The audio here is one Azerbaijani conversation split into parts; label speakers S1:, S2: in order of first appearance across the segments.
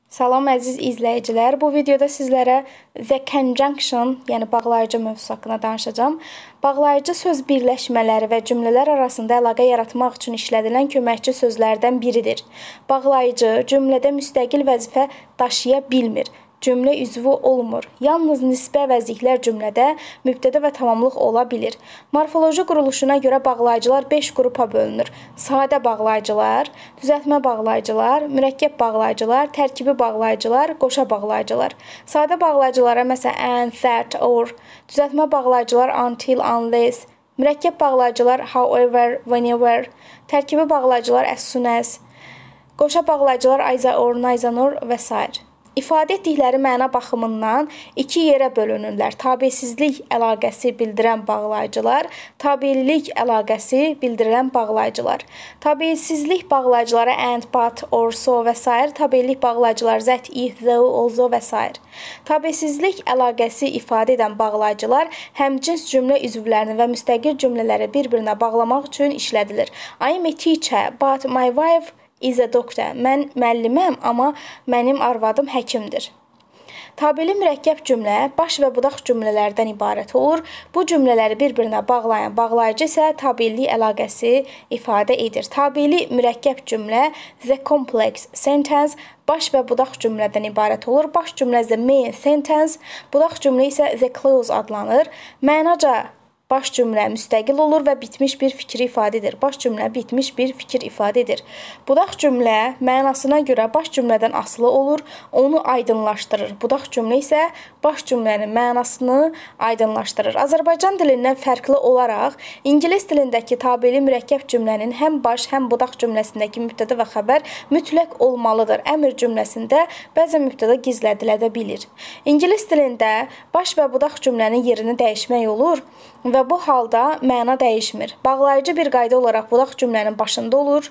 S1: Salam əziz izləyicilər. Bu videoda sizlərə the conjunction, yəni bağlayıcı mövzusu haqqında danışacağam. Bağlayıcı söz birləşmələri və cümlələr arasında əlaqə yaratmaq üçün işlədilən köməkçi sözlərdən biridir. Bağlayıcı cümlədə müstəqil vəzifə daşıya bilmir. Cümlə üzvü olmur. Yalnız nisbə əvəzliklər cümlədə mübtədə və tamamlıq ola bilir. Morfoloji quruluşuna görə bağlayıcılar 5 qrupa bölünür. Sadə bağlayıcılar, düzəltmə bağlayıcılar, mürəkkəb bağlayıcılar, tərkibi bağlayıcılar, qoşa bağlayıcılar. Sadə bağlayıcılara məsələn and, that, or, düzəltmə bağlayıcılar until, unless, mürəkkəb bağlayıcılar however, whenever, tərkibi bağlayıcılar as soon as, qoşa bağlayıcılar either or, neither nor və s. İfadə etdikləri məna baxımından iki yerə bölünürlər. Tabesizlik əlaqəsi bildirən bağlayıcılar, tabelilik əlaqəsi bildirilən bağlayıcılar. Tabesizlik bağlayıcıları and, but, or, so və s. Tabelilik bağlayıcılar that, if, though, although və s. Tabesizlik əlaqəsi ifadə edən bağlayıcılar həmcins cümlə üzvlərini və müstəqil cümlələri bir-birinə bağlamaq üçün işlədilir. I am a teacher, but my wife is a doctor. Mən müəlliməm, amma mənim arvadım həkimdir. Tabeli mürəkkəb cümlə baş və budaq cümlələrdən ibarət olur. Bu cümlələri bir-birinə bağlayan bağlayıcı isə tabelilik əlaqəsi ifadə edir. Tabeli mürəkkəb cümlə the complex sentence baş və budaq cümlədən ibarət olur. Baş cümlə the main sentence, budaq cümlə isə the clause adlanır. Mənaca baş cümlə müstəqil olur və bitmiş bir fikri ifadə edir. Baş cümlə bitmiş bir fikir ifadə edir. Budaq cümlə mənasına görə baş cümlədən asılı olur, onu aydınlaşdırır. Budaq cümlə isə baş cümlənin mənasını aydınlaşdırır. Azərbaycan dilindən fərqli olaraq ingilis dilindəki tabeli mürəkkəb cümlənin həm baş, həm budaq cümləsindəki mübtədə və xəbər mütləq olmalıdır. Əmr cümləsində bəzən mübtədə gizlədilə də bilir. İngilis dilində baş və budaq cümlənin yerini dəyişmək olur və bu halda məna dəyişmir. Bağlayıcı bir qayda olaraq budaq cümlənin başında olur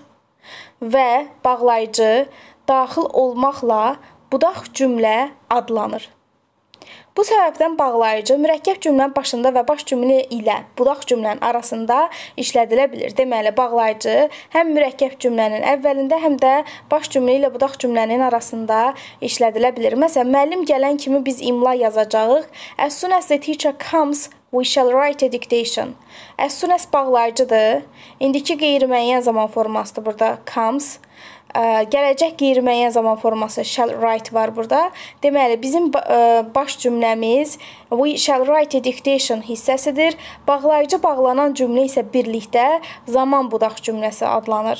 S1: və bağlayıcı daxil olmaqla budaq cümlə adlanır. Bu səbəbdən bağlayıcı mürəkkəb cümlənin başında və baş cümlə ilə budaq cümlənin arasında işlədilə bilir. Deməli, bağlayıcı həm mürəkkəb cümlənin əvvəlində, həm də baş cümlə ilə budaq cümlənin arasında işlədilə bilir. Məsələn, müəllim gələn kimi biz imla yazacağıq. As soon as the teacher comes, we shall write a dictation. As soon as bağlayıcıdır. İndiki qeyri-müəyyən zaman formasıdır burada comes. Gələcək qeyri-müəyyən zaman forması shall write var burada. Deməli, bizim baş cümləmiz we shall write a dictation hissəsidir. Bağlayıcı bağlanan cümlə isə birlikdə zaman budaq cümləsi adlanır.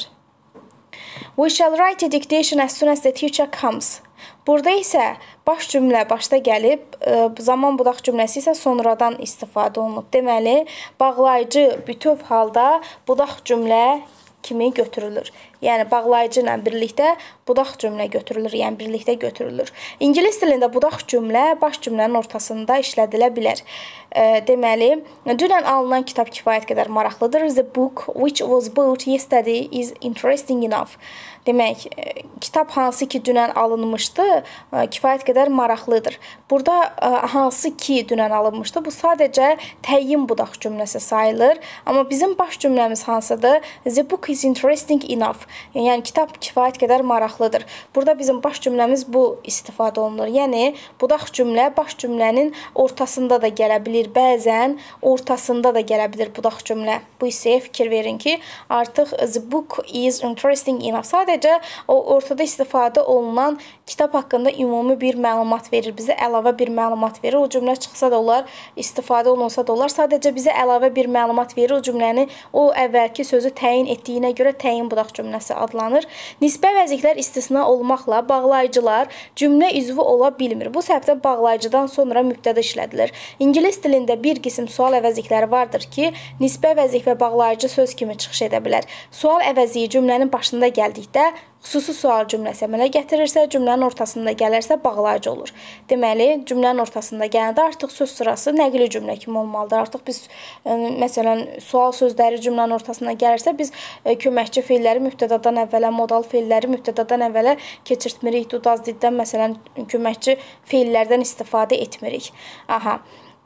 S1: We shall write a dictation as soon as the teacher comes. Burada isə baş cümlə başda gəlib, zaman budaq cümləsi isə sonradan istifadə olunub. Deməli, bağlayıcı bütöv halda budaq cümlə kimi götürülür. Yəni, bağlayıcı ilə birlikdə budaq cümlə götürülür, yəni birlikdə götürülür. İngilis dilində budaq cümlə baş cümlənin ortasında işlədilə bilər. Deməli, dünən alınan kitab kifayət qədər maraqlıdır. The book which was bought yesterday is interesting enough. Demək, kitab hansı ki dünən alınmışdı, kifayət qədər maraqlıdır. Burada hansı ki dünən alınmışdı, bu sadəcə təyin budaq cümləsi sayılır. Amma bizim baş cümləmiz hansıdır? The book is interesting enough. Yəni, kitab kifayət qədər maraqlıdır. Burada bizim baş cümləmiz bu istifadə olunur. Yəni, budaq cümlə baş cümlənin ortasında da gələ bilir. Bəzən ortasında da gələ bilir budaq cümlə. Bu hissəyə fikir verin ki, artıq the book is interesting enough. Sadəcə o ortada istifadə olunan kitab haqqında ümumi bir məlumat verir. Bizə əlavə bir məlumat verir. O cümlə çıxsa da olar, istifadə olunsa da olar. Sadəcə bizə əlavə bir məlumat verir. O cümləni o əvvəlki sözü təyin etdiyinə görə təyin budaq cümləsi adlanır. Nisbə vəziklər istisna olmaqla bağlayıcılar cümlə üzvü ola bilmir. Bu səbəbdən bağlayıcıdan sonra mübtədə işlədilir. İngilis dilində bir qism sual əvəzikləri vardır ki, nisbə vəzik və bağlayıcı söz kimi çıxış edə bilər. Sual əvəziyi cümlənin başında gəldikdə xüsusi sual cümləsi əmələ gətirirsə, cümlənin ortasında gələrsə bağlayıcı olur. Deməli, cümlənin ortasında gələndə artıq söz sırası nəqli cümlə kimi olmalıdır. Artıq biz, məsələn, sual sözləri cümlənin ortasında gəlirsə, biz köməkçi feilləri mübtədadan əvvələ, modal feilləri mübtədadan əvvələ keçirtmirik. Dudaz diddən, məsələn, köməkçi feillərdən istifadə etmirik.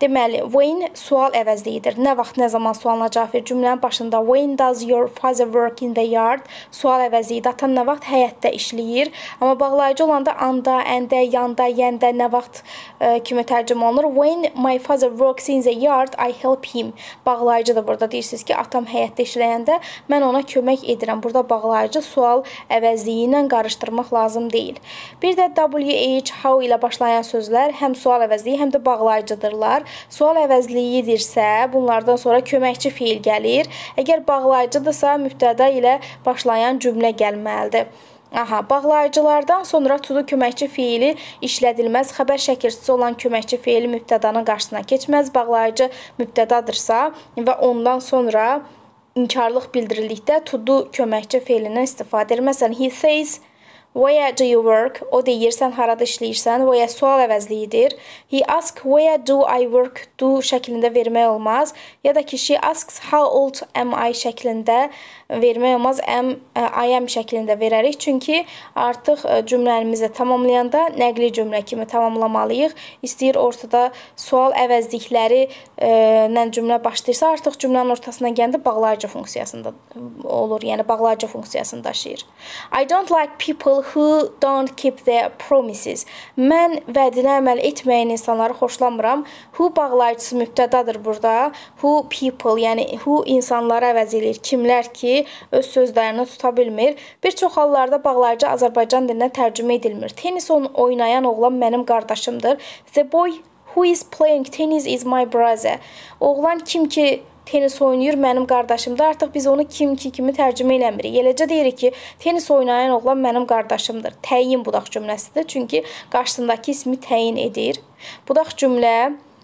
S1: Deməli, when sual əvəzliyidir. Nə vaxt, nə zaman sualına cavab ver. Cümlənin başında when does your father work in the yard? Sual əvəzliyidir. Atan nə vaxt həyətdə işləyir? Amma bağlayıcı olanda anda, əndə, yanda, yəndə nə vaxt kimi tərcümə olunur. When my father works in the yard, I help him. Bağlayıcıdır burada. Deyirsiniz ki, atam həyətdə işləyəndə mən ona kömək edirəm. Burada bağlayıcı sual əvəzliyi ilə qarışdırmaq lazım deyil. Bir də WH, how ilə başlayan sözlər həm sual əvəzliyi, həm də bağlayıcıdırlar. Sual əvəzliyidirsə, bunlardan sonra köməkçi feil gəlir. Əgər bağlayıcıdırsa, mübtəda ilə başlayan cümlə gəlməlidir. Aha, bağlayıcılardan sonra to do köməkçi feili işlədilməz. Xəbər şəkilçisi olan köməkçi feili mübtədanın qarşısına keçməz. Bağlayıcı mübtədadırsa və ondan sonra inkarlıq bildirildikdə to do köməkçi feilindən istifadə edilir. Məsələn, he says, where do you work? O deyir, sən harada işləyirsən? Where sual əvəzliyidir. He asks, where do I work? Do şəklində vermək olmaz. Ya da ki, she asks, how old am I şəklində vermək olmaz. I am şəklində verərik. Çünki artıq cümləmizi tamamlayanda nəqli cümlə kimi tamamlamalıyıq. İstəyir ortada sual əvəzlikləri ilə cümlə başlayırsa, artıq cümlənin ortasına gəndə bağlayıcı funksiyasında olur. Yəni, bağlayıcı funksiyasını daşıyır. I don't like people who don't keep their promises. Mən vədinə əməl etməyən insanları xoşlamıram. Who bağlayıcısı mübtədadır burada. Who people, yəni who insanları əvəz edir. Kimlər ki, öz sözlərini tuta bilmir. Bir çox hallarda bağlayıcı Azərbaycan dilinə tərcümə edilmir. Tenis oynayan oğlan mənim qardaşımdır. The boy who is playing tennis is my brother. Oğlan kim ki tenis oynayır, mənim qardaşımdır. Artıq biz onu kim ki kimi tərcümə eləmirik. Eləcə deyirik ki, tenis oynayan oğlan mənim qardaşımdır. Təyin budaq cümləsidir. Çünki qarşısındakı ismi təyin edir. Budaq cümlə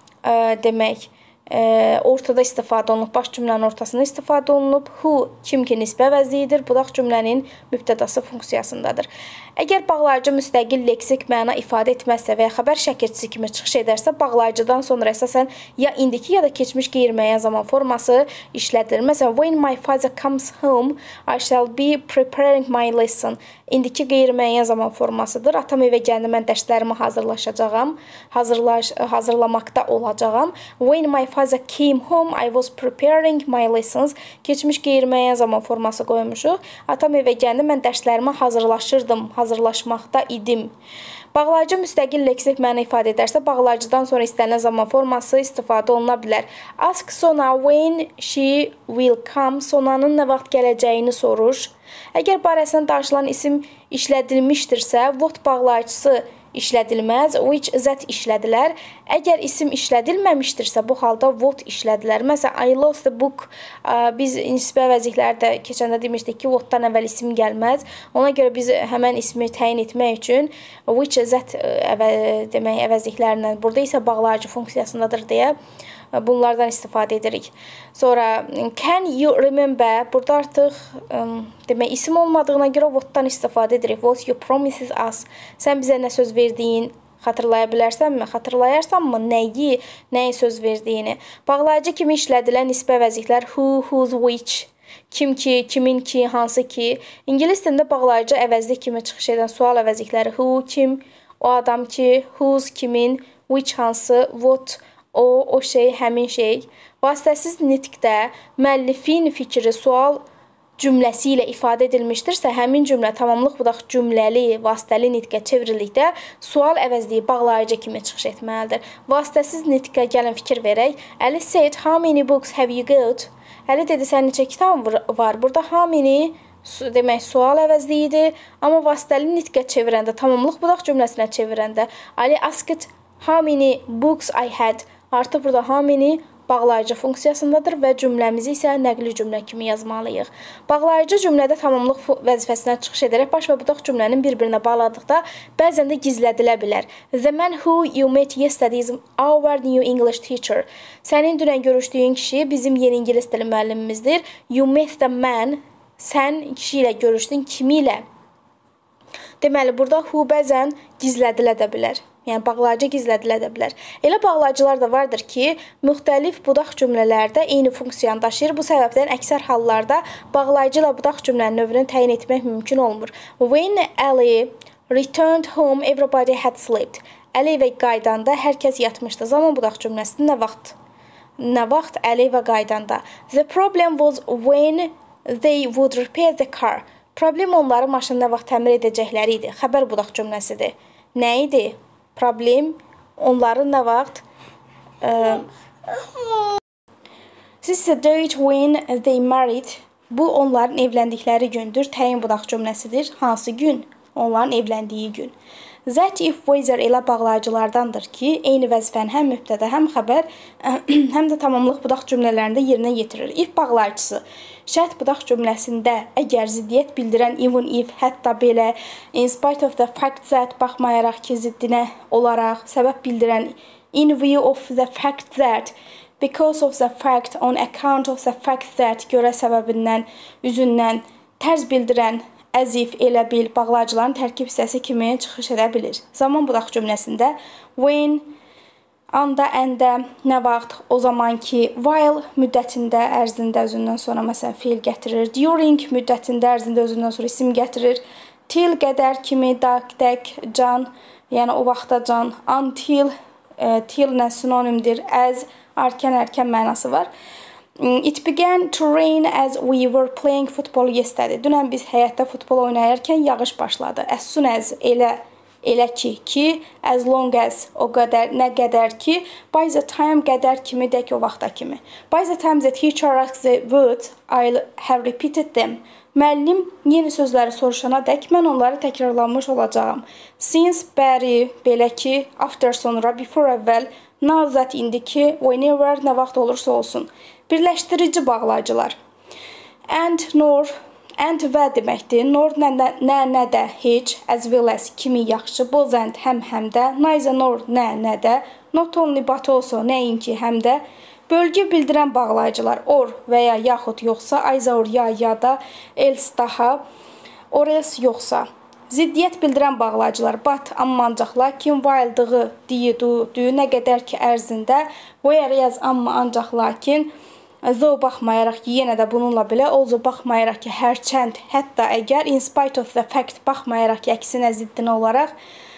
S1: demək, ortada istifadə olunub, baş cümlənin ortasında istifadə olunub. Who kim ki nisbə əvəzliyidir. Budaq cümlənin mübtədası funksiyasındadır. Əgər bağlayıcı müstəqil leksik məna ifadə etməzsə və ya xəbər şəkilçisi kimi çıxış edərsə, bağlayıcıdan sonra əsasən ya indiki ya da keçmiş qeyri-müəyyən zaman forması işlədilir. Məsələn, when my father comes home, I shall be preparing my lesson. İndiki qeyri-müəyyən zaman formasıdır. Atam evə gəldikdə mən dərslərimi hazırlaşacağam, hazırlamaqda olacağam. When my father came home, I was preparing my lessons. Keçmiş qeyri-müəyyən zaman forması qoymuşuq. Atam evə gəldikdə mən dərslərimi hazırlaşırdım, hazırlaşmaqda idim. Bağlayıcı müstəqil leksik məna ifadə edərsə, bağlayıcıdan sonra istənilən zaman forması istifadə oluna bilər. Ask Sona when she will come. Sonanın nə vaxt gələcəyini soruş. Əgər barəsində danışılan isim işlədilmişdirsə, what bağlayıcısı işlədilməz, which zət işlədilər. Əgər isim işlədilməmişdirsə, bu halda what işlədilər. Məsələn, I lost the book. Biz nisbə əvəzliklərdə keçəndə demişdik ki, whatdan əvvəl isim gəlməz. Ona görə biz həmən ismi təyin etmək üçün which zət demək əvəzliklərindən, burada isə bağlayıcı funksiyasındadır deyə bunlardan istifadə edirik. Sonra can you remember? Burada artıq demək isim olmadığına görə whatdan istifadə edirik. What you promises us. Sən bizə nə söz verdiyin xatırlaya bilərsənmi? Xatırlayarsanmı nəyi söz verdiyini? Bağlayıcı kimi işlədilən nisbə əvəzliklər who, whose, which. Kim ki, kimin ki, hansı ki. İngilis dilində bağlayıcı əvəzlik kimi çıxış edən sual əvəzlikləri who, kim, o adam ki, whose, kimin, which, hansı, what, o şey, həmin şey. Vasitəsiz nitqdə müəllifin fikri sual cümləsi ilə ifadə edilmişdirsə, həmin cümlə tamamlıq budaq cümləli, vasitəli nitqə çevrildikdə sual əvəzliyi bağlayıcı kimi çıxış etməlidir. Vasitəsiz nitqə gəlin fikir verək. Ali said, how many books have you got? Ali dedi, sən neçə kitab var? Burada how many demək sual əvəzliyidir. Amma vasitəli nitqə çevirəndə, tamamlıq budaq cümləsinə çevirəndə Ali asked how many books I had. Artıq burada how many bağlayıcı funksiyasındadır və cümləmizi isə nəqli cümlə kimi yazmalıyıq. Bağlayıcı cümlədə tamamlıq vəzifəsinə çıxış edərək baş və budaq cümlənin bir-birinə bağladıqda bəzən də gizlədilə bilər. The man who you met yesterday is our new English teacher. Sənin dünən görüşdüyün kişi bizim yeni ingilis dili müəllimimizdir. You met the man. Sən kişi ilə görüşdün, kimi ilə? Deməli, burada who bəzən gizlədilə də bilər. Yəni, bağlayıcı gizlədilə də bilər. Elə bağlayıcılar da vardır ki, müxtəlif budaq cümlələrdə eyni funksiyanı daşıyır. Bu səbəbdən əksər hallarda bağlayıcı ilə budaq cümlənin növünü təyin etmək mümkün olmur. When Ali returned home, everybody had slept. Əli evə qaydanda hər kəs yatmışdı. Zaman budaq cümləsində nə vaxt? Nə vaxt Əli evə qaydanda? The problem was when they would repair the car. Problem onları maşını nə vaxt təmir edəcəkləri idi. Xəbər budaq cümləsidir. Nə idi? Problem onları nə vaxt This is the date when they married. Bu onların evləndikləri gündür. Təyin budaq cümləsidir. Hansı gün? Onların evləndiyi gün. That if weather elə bağlayıcılardandır ki, eyni vəzifəni həm mübtədə, həm xəbər, həm də tamamlıq budaq cümlələrində yerinə yetirir. If bağlayıcısı şərt budaq cümləsində əgər ziddiyyət bildirən even if, hətta belə, in spite of the fact that baxmayaraq ki, ziddinə olaraq, səbəb bildirən in view of the fact that, because of the fact, on account of the fact that, görə səbəbindən, üzündən, tərz bildirən as if, elə bil, bağlayıcıların tərkib hissəsi kimi çıxış edə bilir. Zaman budaq cümləsində when, anda, əndə, nə vaxt, o zaman ki, while müddətində, ərzində özündən sonra məsələn feil gətirir. During müddətində, ərzində özündən sonra isim gətirir. Till qədər kimi, dək, can, yəni o vaxta can. Until, till-lə sinonimdir. As, erkən mənası var. It began to rain as we were playing football yesterday. Dünən biz həyətdə futbol oynayarkən yağış başladı. As soon as, elə ki, as long as, o qədər, nə qədər ki, by the time, qədər kimi, dək o vaxta kimi. By the time the teacher asks the words, I'll have repeated them. Müəllim yeni sözləri soruşana dək mən onları təkrarlanmış olacağım. Since, bəri, belə ki, after, sonra, before, əvvəl, now that, indiki, whenever, nə vaxt olursa olsun. Birləşdirici bağlayıcılar. And, nor, and və deməkdir. Nor, nə də, heç, as well as, kimi, yaxşı, both and, həm də, neither, nor, nə də, not only but also, nəinki, həm də, bölgü bildirən bağlayıcılar, or və ya yaxud yoxsa, either or, ya da, else daha, or else yoxsa. Ziddiyyət bildirən bağlayıcılar, but, amma ancaq, lakin, while, dığı, diyi, nə qədər ki, ərzində, whereas, amma ancaq, lakin, though baxmayaraq ki, yenə də bununla belə, also baxmayaraq ki, hərçənd, hətta əgər, in spite of the fact, baxmayaraq ki, əksinə ziddinə olaraq,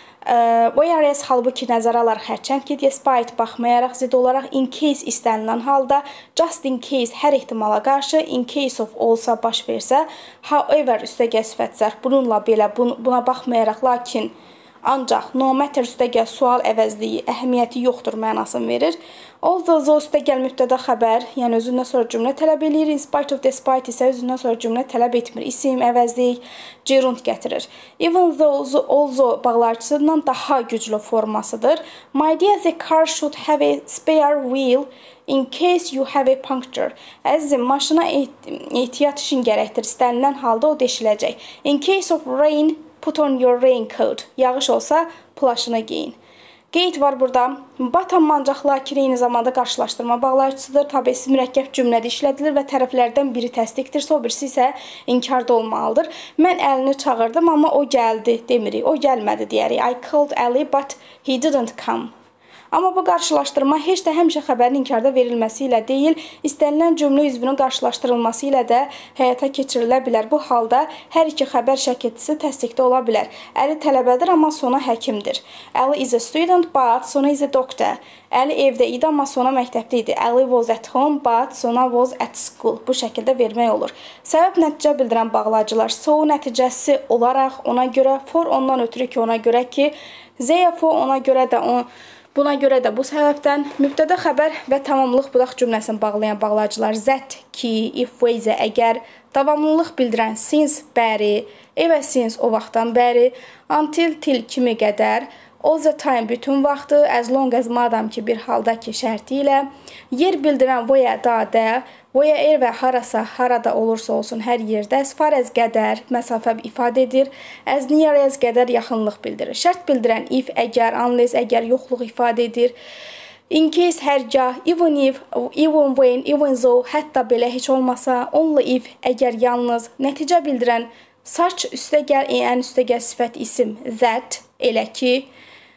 S1: whereas, halbuki nəzərə alaraq hərçənd ki, despite, baxmayaraq, zidd olaraq, in case istənilən halda, just in case, hər ehtimala qarşı, in case of olsa, baş versə, however, üstəgəl sifət zərf, bununla belə, buna baxmayaraq, lakin, ancaq, no matter üstəgəl sual əvəzliyi, əhəmiyyəti yoxdur mənasını verir. Although üstəgəl mübtədə xəbər, yəni özündən sonra cümlə tələb edir. In spite of despite isə özündən sonra cümlə tələb etmir. İsim, əvəzlik, gerund gətirir. Even though, also bağlayıcısından daha güclü formasıdır. My dear, the car should have a spare wheel in case you have a puncture. Əzizim, maşına ehtiyat işin gərəkdir. İstənilən halda o deşiləcək. In case of rain, put on your raincoat. Yağış olsa, plaşını giyin. Qeyd var burada. But, amma ancaq, lakin eyni zamanda qarşılaşdırma bağlayıcısıdır. Tabi, mürəkkəb cümlədə işlədilir və tərəflərdən biri təsdiqdirsə, o birisi isə inkarda olmalıdır. Mən Əlini çağırdım, amma o gəldi demirik. O gəlmədi deyərik. I called Ali, but he didn't come. Amma bu qarşılaşdırma heç də həmişə xəbərin inkarda verilməsi ilə deyil, istənilən cümlə üzvünün qarşılaşdırılması ilə də həyata keçirilə bilər. Bu halda hər iki xəbər şəkilçisi təsdiqdə ola bilər. Əli tələbədir, amma sona həkimdir. Əli is a student, but sona is a doctor. Əli evdə idi, amma sona məktəbdə idi. Əli was at home, but sona was at school. Bu şəkildə vermək olur. Səbəb nəticə bildirən bağlayıcılar. So nəticəsi olaraq ona görə, for ondan ötürü ki, ona görə ki, therefore ona görə də buna görə də bu səbəbdən mübtədə xəbər və tamamlıq budaq cümləsini bağlayan bağlayıcılar that, ki, if, whereas, əgər, davamlılıq bildirən since, bəri, ever since, o vaxtdan bəri, until, till, kimi qədər, all the time, bütün vaxtı, as long as, madam ki, bir halda ki, şərti ilə, yer bildirən where, da, də, where, və harasa, harada olursa olsun hər yerdə, as far as, qədər, məsafə ifadə edir, as near as, qədər yaxınlıq bildirir. Şərt bildirən if, əgər, unless, əgər, yoxluq ifadə edir. In case, hərgah, even if, even when, even though, hətta belə heç olmasa, only if, əgər, yalnız, nəticə bildirən such, üstəgəl, ən üstəgəl sifət isim, that, elə ki,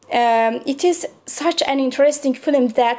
S1: It is such an interesting film that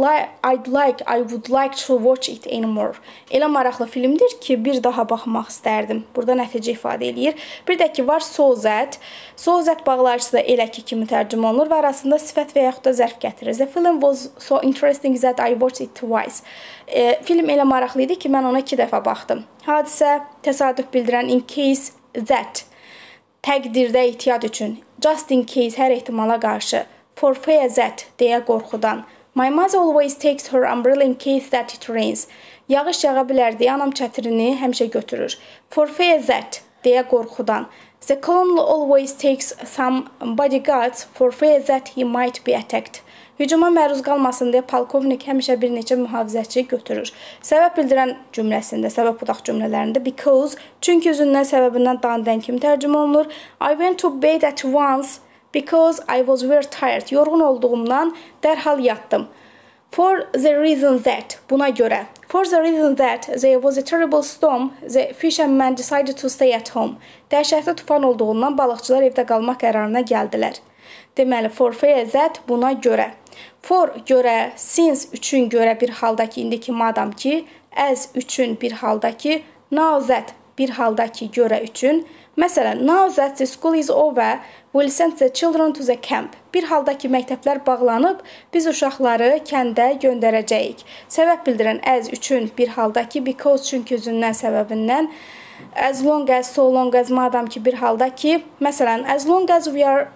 S1: I would like to watch it anymore. Elə maraqlı filmdir ki, bir daha baxmaq istərdim. Burada nəticə ifadə eləyir. Bir də ki, var so that. So that bağlayıcısı da elə ki kimi tərcümə olunur və arasında sifət və yaxud da zərf gətirir. The film was so interesting that I watched it twice. Film elə maraqlı idi ki, mən ona 2 dəfə baxdım. Hadisə, təsadüf bildirən in case that. Təqdirdə ehtiyat üçün. Just in case, hər ehtimala qarşı. For fear that, deyə qorxudan. My mother always takes her umbrella in case that it rains. Yağış yağa bilər deyə anam çətirini həmişə götürür. For fear that, deyə qorxudan. The colonel always takes some bodyguards for fear that he might be attacked. Hücuma məruz qalmasın deyə polkovnik həmişə bir neçə mühafizəçi götürür. Səbəb bildirən cümləsində, səbəb budaq cümlələrində because, çünki üzündən, səbəbindən danıdan kimi tərcümə olunur. I went to bed at once because I was very tired. Yorğun olduğumdan dərhal yatdım. For the reason that, buna görə. For the reason that there was a terrible storm, the fishermen decided to stay at home. Dəhşətli tufan olduğundan balıqçılar evdə qalmaq qərarına gəldilər. Deməli, for fear that, buna görə. For görə, since üçün görə bir halda ki, indiki madam ki, as üçün bir halda ki, now that bir halda ki, görə üçün. Məsələn, now that the school is over, we'll send the children to the camp. Bir halda ki, məktəblər bağlanıb, biz uşaqları kəndə göndərəcəyik. Səbəb bildirən as üçün bir halda ki, because çünki üzündən, səbəbindən. As long as, so long as, madam ki, bir halda ki. Məsələn, as long as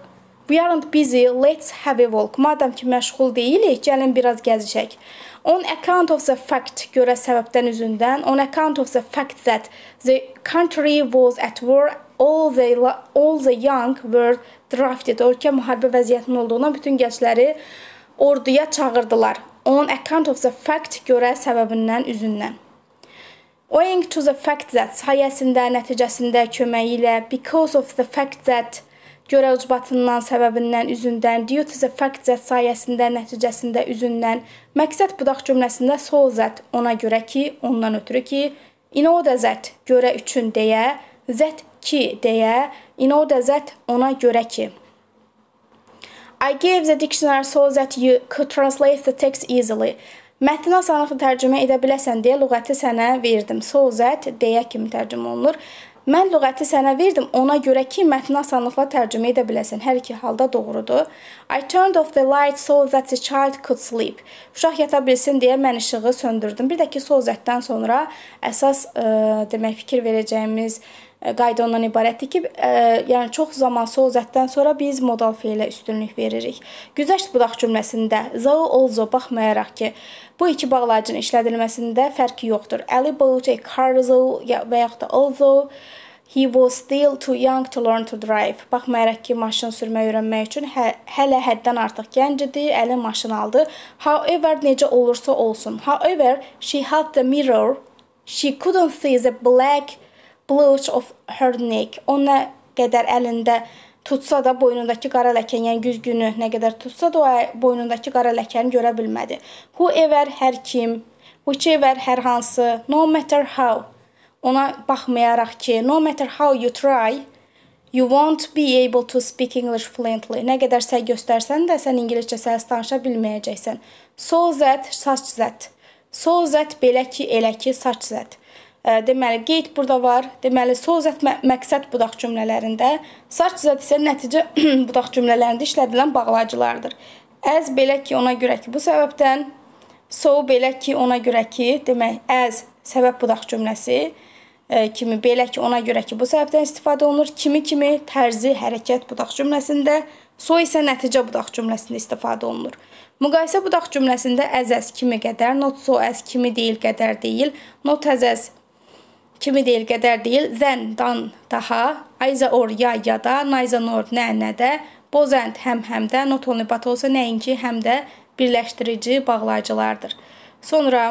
S1: we aren't busy, let's have a walk. Madam ki, məşğul deyilik, gəlin biraz gəzişək. On account of the fact, görə səbəbdən üzündən. On account of the fact that the country was at war, all the young were drafted. Ölkə müharibə vəziyyətinin olduğundan bütün gəncləri orduya çağırdılar. On account of the fact, görə səbəbindən üzündən. Owing to the fact that, sayəsində, nəticəsində, köməyi ilə. Because of the fact that, görə ucbatından, səbəbindən, üzündən. Due to the fact that, sayəsində, nəticəsində, üzündən. Məqsəd budaq cümləsində so that, ona görə ki, ondan ötürü ki. In order that, görə üçün deyə. That ki deyə. In order that, ona görə ki. I gave the dictionary so that you could translate the text easily. Mətni asanlıqla tərcümə edə biləsən deyə lüğəti sənə verdim. So that, deyə kimi tərcümə olunur. Mən lüğəti sənə verdim, ona görə ki, mətni asanlıqla tərcümə edə biləsən. Hər iki halda doğrudur. I turned off the light so that the child could sleep. Uşaq yata bilsin deyə mən işığı söndürdüm. Bir də ki, so that-dən sonra əsas demək fikir verəcəyimiz qayda ondan ibarətdir ki, yəni çox zaman so that-dən sonra biz modal feilə üstünlük veririk. Güzəşt budaq cümləsində though, also baxmayaraq ki, bu iki bağlayıcının işlədilməsində fərqi yoxdur. Ali bought a car though və yaxud da although he was still too young to learn to drive. Baxmayaraq ki, maşın sürməyi öyrənmək üçün hələ həddən artıq gənc idi, əli maşın aldı. However, necə olursa olsun. However, she held the mirror. She couldn't see the black blotch of her neck. O nə qədər əlində tutsa da boynundakı qara ləkəni, yəni güzgünü nə qədər tutsa da o boynundakı qara ləkəni görə bilmədi. Whoever, hər kim, whichever, hər hansı, no matter how, ona baxmayaraq ki, no matter how you try, you won't be able to speak English fluently. Nə qədər səy göstərsən də sən ingiliscə səs danışa bilməyəcəksən. So that, such that. So that, belə ki, elə ki, such that. Deməli, qeyd burada var. Deməli, so that məqsəd budaq cümlələrində, such that isə nəticə budaq cümlələrində işlədilən bağlayıcılardır. As, belə ki, ona görə ki, bu səbəbdən. So, belə ki, ona görə ki, demək, as, səbəb budaq cümləsi kimi, belə ki, ona görə ki, bu səbəbdən istifadə olunur. Kimi, tərzi, hərəkət budaq cümləsində. So isə nəticə budaq cümləsində istifadə olunur. Müqayisə budaq cümləsində as kimi qədər, not so as kimi deyil, qədər deyil, not as kimi deyil, qədər deyil, than, dan, daha, either or, ya da, neither nor, nə də, both and, həm də, not only but olsa nəinki, həm də birləşdirici bağlayıcılardır. Sonra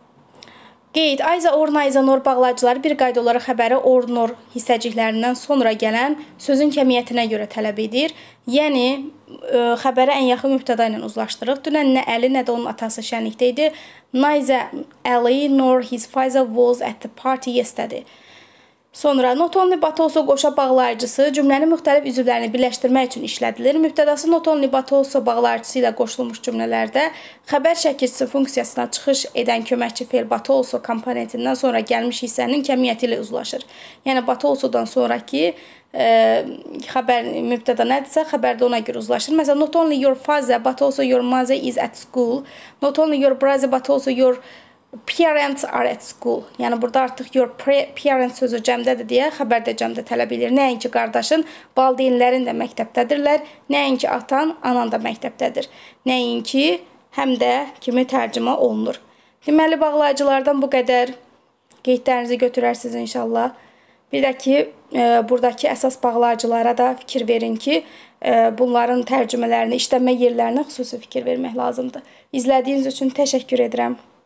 S1: qeyd, either or, neither nor bağlayıcıları bir qayda olaraq xəbəri or, nor hissəciklərindən sonra gələn sözün kəmiyyətinə görə tələb edir. Yəni, xəbəri ən yaxın mübtəda ilə uzlaşdırıq. Dünən nə Əli, nə də onun atası şənlikdə idi. Neither Ali nor his father was at the party yesterday. Sonra not only but also qoşa bağlayıcısı cümlənin müxtəlif üzvlərini birləşdirmək üçün işlədilir. Mübtədası not only but also bağlayıcısı ilə qoşulmuş cümlələrdə xəbər şəkilçisi funksiyasına çıxış edən köməkçi fe'l but also komponentindən sonra gəlmiş hissənin kəmiyyəti ilə uzlaşır. Yəni but also'dan sonraki xəbər mübtəda nədirsə, xəbərdə ona görə uzlaşır. Məsələn, not only your father but also your mother is at school. Not only your brother but also your parents are at school. Yəni burada artıq your parents sözü cəmdədir deyə xəbərdə cəmdə tələb edir. Nəinki qardaşın, valideynlərin də məktəbdədirlər. Nəinki atan, anan da məktəbdədir. Nəinki həm də kimi tərcümə olunur. Deməli, bağlayıcılardan bu qədər. Qeydlərinizi götürərsiniz inşallah. Bir də ki, buradakı əsas bağlayıcılara da fikir verin ki, bunların tərcümələrini, işlənmə yerlərinə xüsusi fikir vermək lazımdır. İzlədiyiniz üçün təşəkkür edirəm.